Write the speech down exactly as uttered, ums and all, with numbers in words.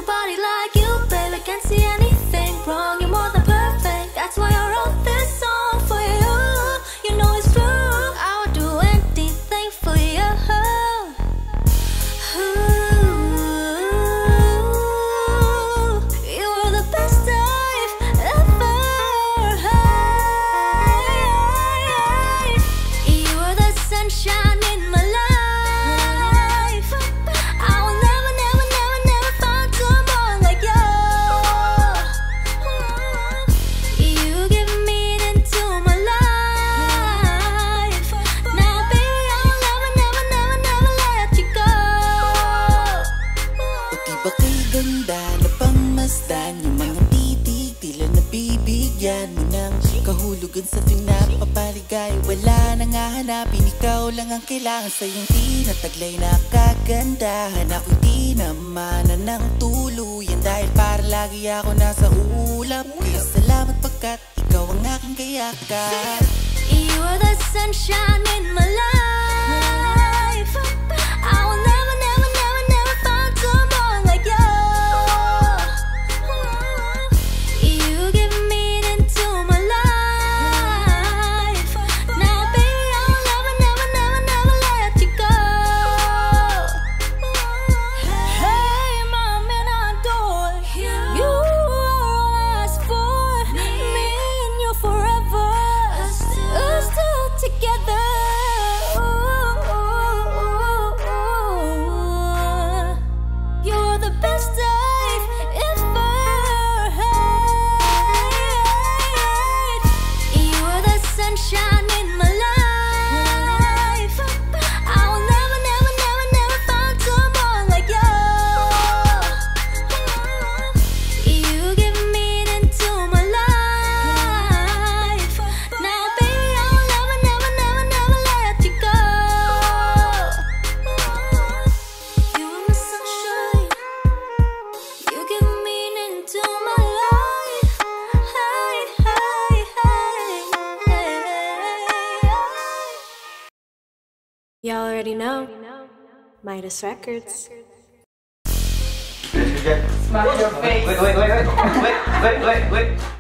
somebody like you, baby. Can't see anything wrong. You're more than perfect. That's why I wrote this song for you. You know it's true. I would do anything for you. You were the best I've ever had. You were the sunshine in my life. I will never, never, never, never find someone like you. You give meaning to my life. Now, baby, I will never, never, never, never let you go. O di ba kay ganda na pangmasdan? Yung mga titig, tila nabibigyan mo ng kahulugan sa tuwing napapaligay. Wala nang hahanapin, ikaw lang ang kailangan sa iyong tinataglay na kagandahan. Ako'y di naman ng tuluyan dahil para lagi ako nasa ulap. Kaya salamat pagkat ikaw ang aking kayakan. You are the sunshine in my life. I will never, never, never, never find someone like you. You give meaning to my life. Now, baby, I will never, never, never, never let you go. Hey, my man, I adore you. You are all I ask for. Me and you forever. Us still together. You're the best I've ever had. You are the sunshine in my life. I will never, never, never, never find someone like you. You give meaning to my life. Now, baby, I will never, never, never, never let you go. You are my sunshine. You give meaning to my life. Hey, hey, hey, hey. Y'all already know. MIDAS Records. Smack your face. Wait, wait, wait, wait, wait, wait, wait, wait.